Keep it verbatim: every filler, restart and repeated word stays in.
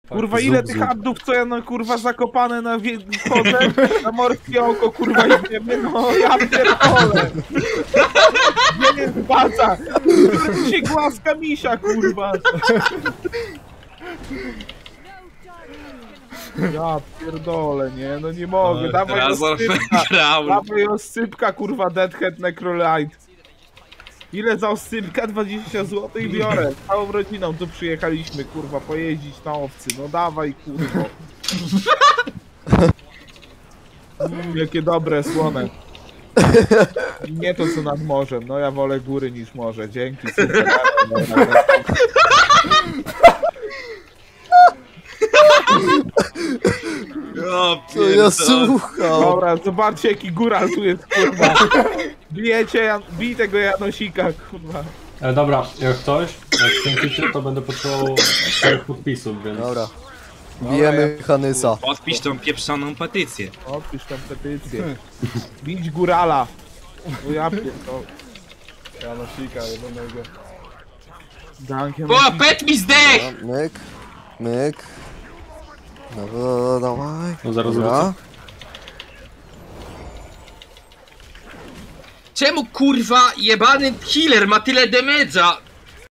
Kurwa, ile tych handów, co ja no kurwa zakopane na wchodzę, na morskie oko, kurwa, idziemy, no ja pierdolę. Gdzie jest baza? Tu się głaska misia, kurwa. Ja pierdolę, nie, no nie mogę, dawaj osypka, dawaj osypka, kurwa, Deadhead Necrolite. Ile za osypka? dwadzieścia złotych biorę. Z całą rodziną tu przyjechaliśmy, kurwa, pojeździć na owcy. No dawaj, kurwa. Mm, jakie dobre, słone. Nie to co nad morzem. No ja wolę góry niż morze. Dzięki, super. Co ja słucham? Dobra, zobaczcie jaki góral tu jest, kurwa. Bijecie, Jan... bij tego Janosika, kurwa. E, dobra, jak ktoś, jak skończycie, to będę potrzebował czterech podpisów, więc... Dobra. Bijemy Hanysa. Podpisz tą pieprzoną petycję. Odpisz tam petycję. Bić górala. O ja pierdolę. Janosika, jebanego. Duncan. O, pet mi zdech! Myk. Myk. Dobra, dawaj. No zaraz Dobra. wrócę. Czemu kurwa jebany healer ma tyle damage'a?